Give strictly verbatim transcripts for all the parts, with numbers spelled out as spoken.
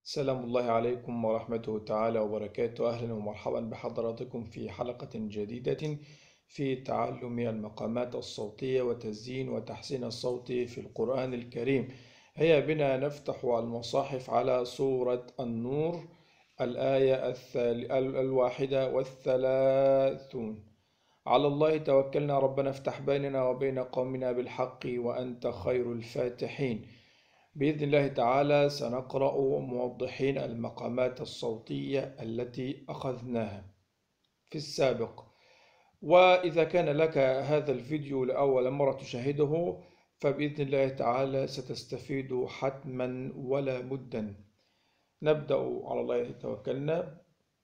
سلام الله عليكم ورحمته تعالى وبركاته. أهلا ومرحبا بحضراتكم في حلقة جديدة في تعلم المقامات الصوتية وتزيين وتحسين الصوت في القرآن الكريم. هيا بنا نفتح المصاحف على سورة النور الآية الثال... الواحدة والثلاثون. على الله توكلنا ربنا افتح بيننا وبين قومنا بالحق وأنت خير الفاتحين. بإذن الله تعالى سنقرأ موضحين المقامات الصوتية التي أخذناها في السابق. وإذا كان لك هذا الفيديو لأول مرة تشاهده فبإذن الله تعالى ستستفيد حتما ولا بدا. نبدأ على الله توكلنا.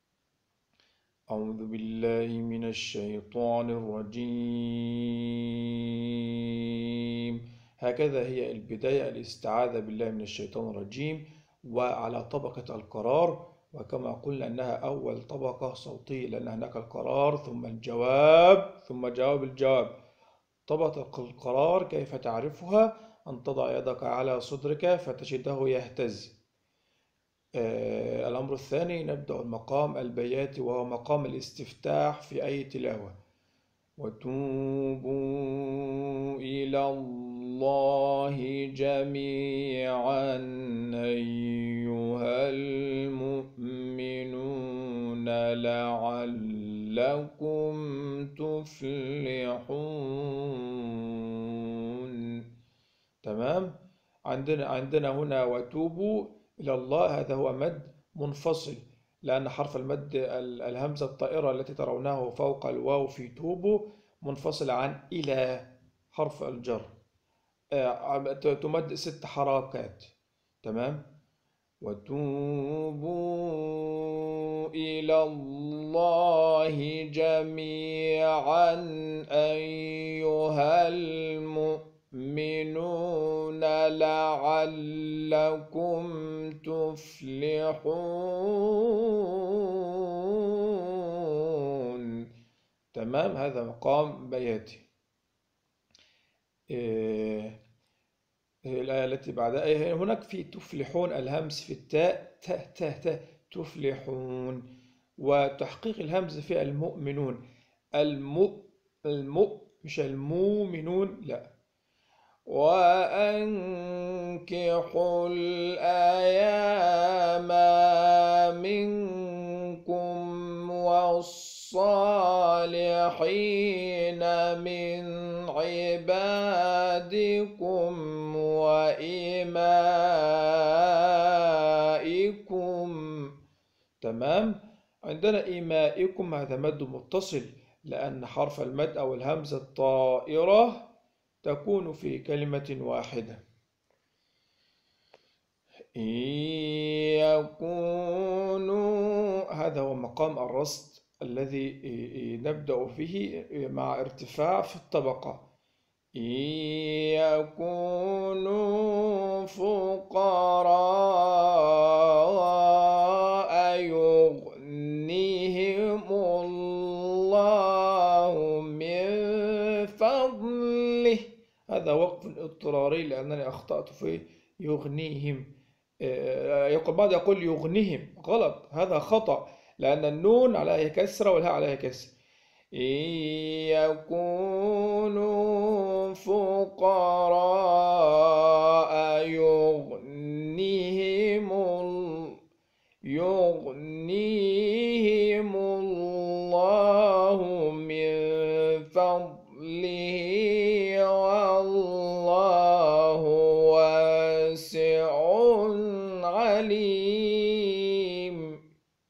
أعوذ بالله من الشيطان الرجيم. هكذا هي البداية، الاستعاذة بالله من الشيطان الرجيم وعلى طبقة القرار، وكما قلنا أنها أول طبقة صوتية لأن هناك القرار ثم الجواب ثم جواب الجواب. طبقة القرار كيف تعرفها؟ أن تضع يدك على صدرك فتجده يهتز. آه الأمر الثاني نبدأ المقام البياتي وهو مقام الاستفتاح في أي تلاوة. وتوبوا إلى الله جميعا أيها المؤمنون لعلكم تفلحون. تمام. عندنا عندنا هنا وتوبوا إلى الله، هذا هو مد منفصل لأن حرف المد الهمزة الطائرة التي ترونه فوق الواو في توبوا منفصل عن إلى حرف الجر، تمد ست حركات. تمام. وتوبوا إلى الله جميعا أيها المؤمنون لعلكم تفلحون. تمام. هذا مقام بياتي. إيه الآية التي بعدها هناك في تفلحون الهمز في التاء ت ت ت تفلحون، وتحقيق الهمز في المؤمنون المؤ المؤ مش المؤمنون، لا. وأنكحوا الأيام منكم والصالحين من عبادكم وإمائكم. تمام. عندنا إمائكم هذا مد متصل لأن حرف المد أو الهمزة الطائرة تكون في كلمة واحدة. إن يكونوا، هذا هو مقام الرصد الذي نبدأ فيه مع ارتفاع في الطبقة. إن يكونوا فقراء يغنيهم الله من فضله. هذا وقف اضطراري لأنني أخطأت في يغنيهم. يقول بعض يقول يغنيهم، غلط، هذا خطأ لأن النون عليها كسرة والهاء عليها كسر. إن يكونوا فقراء يغنيهم يغنيهم الله من فضله والله واسع عليم.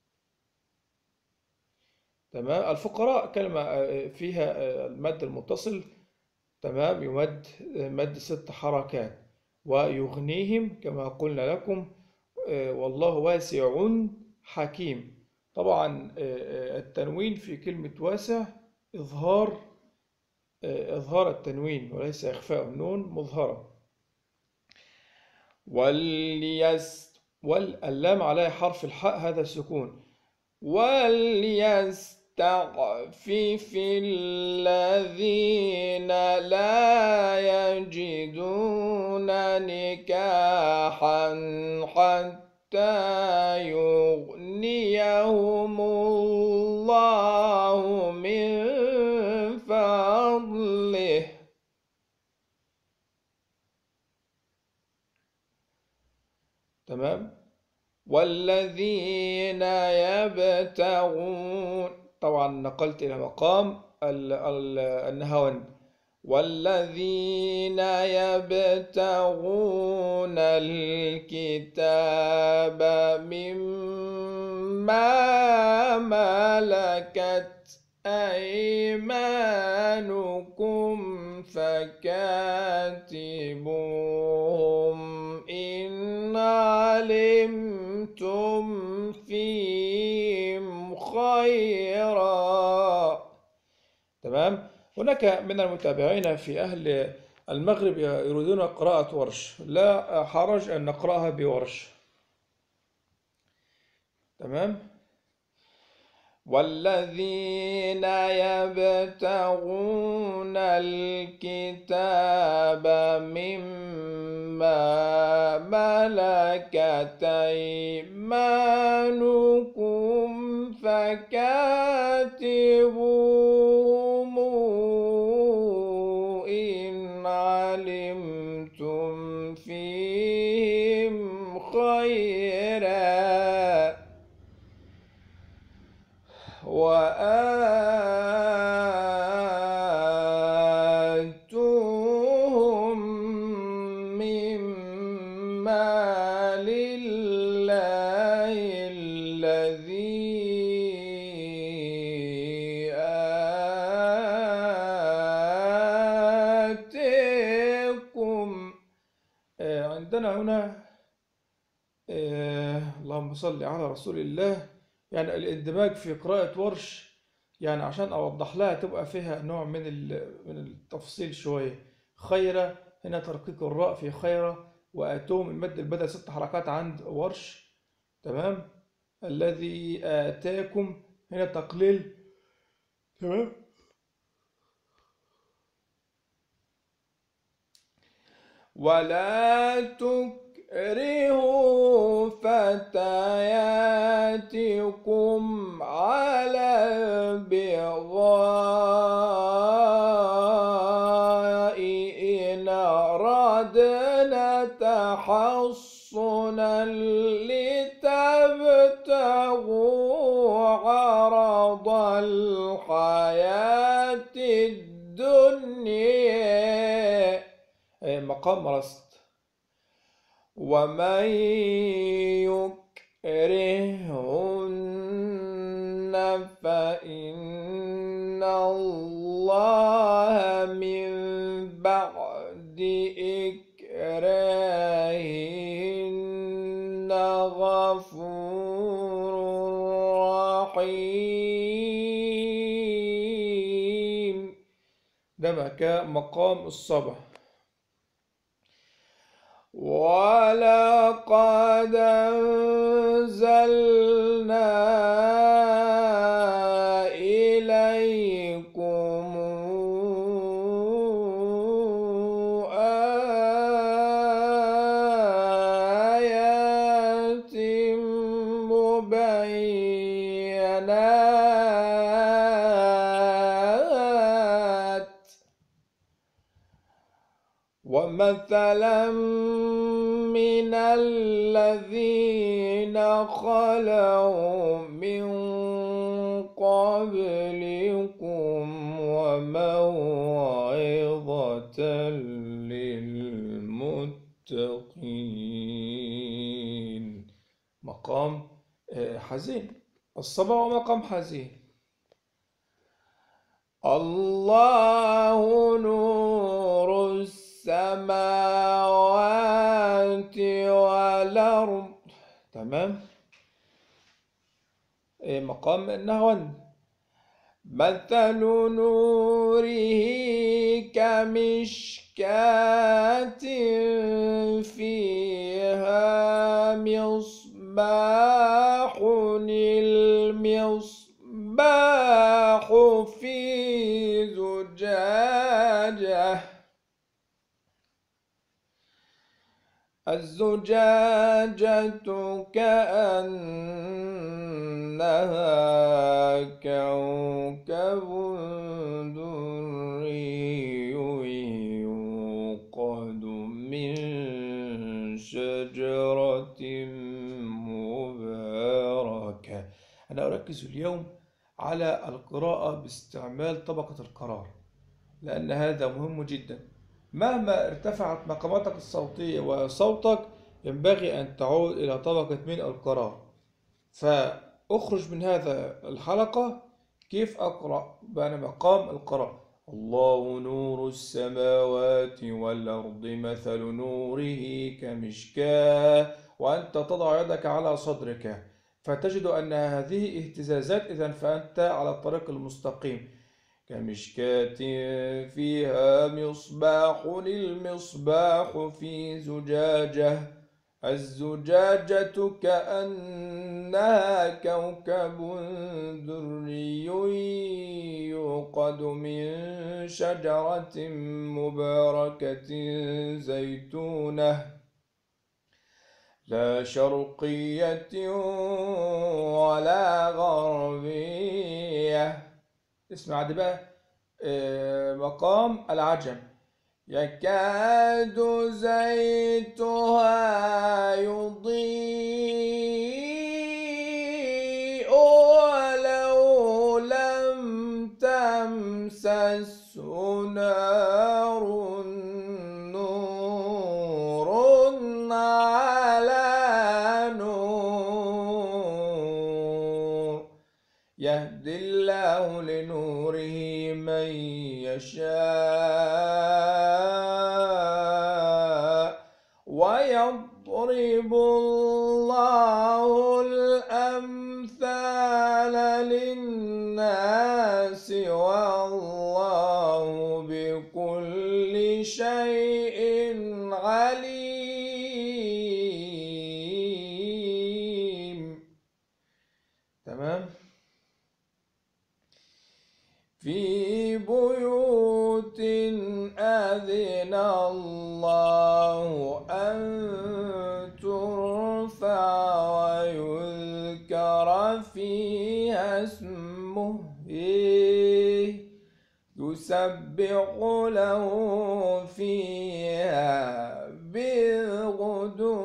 تمام. الفقراء كلمة فيها المد المتصل، تمام، يمد مد ست حركات. ويغنيهم كما قلنا لكم والله واسع حكيم. طبعا التنوين في كلمة واسع إظهار إظهار التنوين وليس إخفاء النون مظهرة. وليس واللام عليها حرف الحاء هذا سكون. وليستعفف الذين لا يجدون نكاحا حتى يغنيهم الله من فضله. تمام. والذين يبتغون، طبعا نقلت إلى مقام النهاوند، والذين يبتغون الكتاب مما ملكت أيمانكم فكاتبوهم إن علمتم فيهم خيرا. تمام. هناك من المتابعين في أهل المغرب يريدون قراءة ورش، لا حرج أن نقرأها بورش. تمام. والذين يبتغون الكتاب مما ملكت أيمانكم فكاتبوهم إن علمتم فيهم خيرا وآتوهم مما لله الذي آتاكم. عندنا هنا اللهم صل على رسول الله، يعني الاندماج في قراءة ورش، يعني عشان أوضح لها تبقى فيها نوع من من التفصيل شوية. خيرة هنا ترقيق الراء في خيرة، وآتوهم المد البدل ست حركات عند ورش. تمام. الذي آتاكم هنا تقليل. تمام. ولا تكرهوا فتياتكم على البغاء إن أردنا تحصنا لتبتغوا عرض الحياة الدنيا. مقام رست. ومن يكرهن فإن الله من بعد إكراههن غفور رحيم. ده مقام الصبح. ولقد أنزلنا إليكم آيات مبينات ومثلا من الذين خلوا من قبلكم وموعظة للمتقين. مقام حزين. الصبا ومقام حزين. الله نور السماوات والأرض. تمام. مقام النهوند. مثل نوره كمشكاة فيها مصباح، المصباح في زجاجة الزجاجة كأنها كوكب دري يوقد من شجرة مباركة. أنا أركز اليوم على القراءة باستعمال طبقة القرار، لأن هذا مهم جدا. مهما ارتفعت مقاماتك الصوتية وصوتك ينبغي أن تعود إلى طبقة من القرار. فأخرج من هذا الحلقة كيف أقرأ بأن مقام القرار. الله نور السماوات والأرض مثل نوره كمشكاة، وأنت تضع يدك على صدرك فتجد أن هذه اهتزازات، إذن فأنت على الطريق المستقيم. كمشكاة فيها مصباح، المصباح في زجاجة، الزجاجة كأنها كوكب دري يوقد من شجرة مباركة زيتونة لا شرقية ولا غربية. اسمع دي بقى مقام العجم. يكاد زيتها يضيء ولو لم تمسسه نار، نور على نور، يهدي الله لنوره من يشاء ويضرب الله الأمثال للناس والله بكل شيء عليم. تمام. في بيوت أذن الله أن ترفع ويذكر فيها اسمه يسبح له فيها بالغدو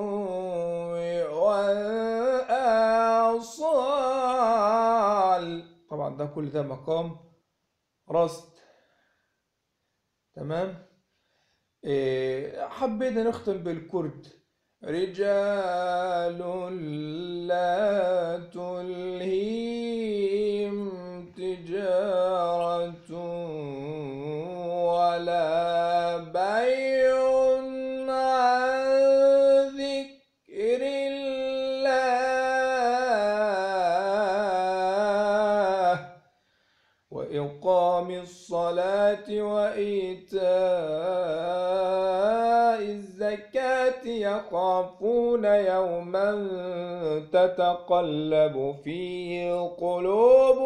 والآصال. طبعا ده كل ده مقام رصد. تمام. إيه حبينا نختم بالكرد. رجال لا تلهيهم تجارة ولا بيع عن ذكر الله وإقام الصلاة وإيتاء الزكاة يخافون يوما تتقلب فيه القلوب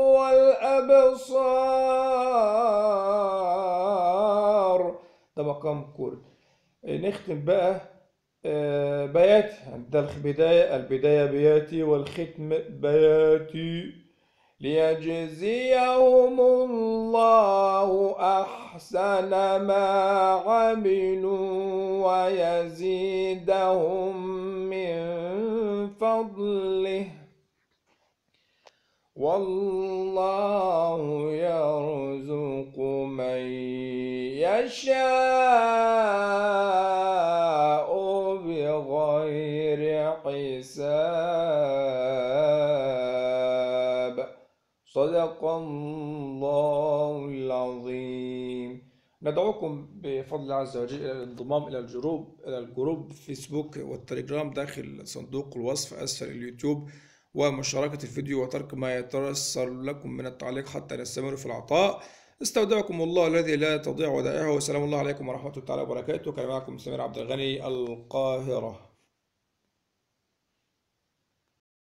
والأبصار. ده مقام كرد. نختم بقى بياتي. ده البداية البداية بياتي والختم بياتي. ليجزيهم الله أحسن ما عملوا ويزيدهم من فضله والله يرزق من يشاء بغير حساب. صدق الله العظيم. ندعوكم بفضل الله عز وجل إلى الانضمام إلى الجروب إلى الجروب فيسبوك والتليجرام داخل صندوق الوصف أسفل اليوتيوب، ومشاركة الفيديو وترك ما يتيسر لكم من التعليق حتى نستمر في العطاء. استودعكم الله الذي لا تضيع ودائعه، وسلام الله عليكم ورحمة الله تعالى وبركاته. كان معكم سمير عبد الغني، القاهرة.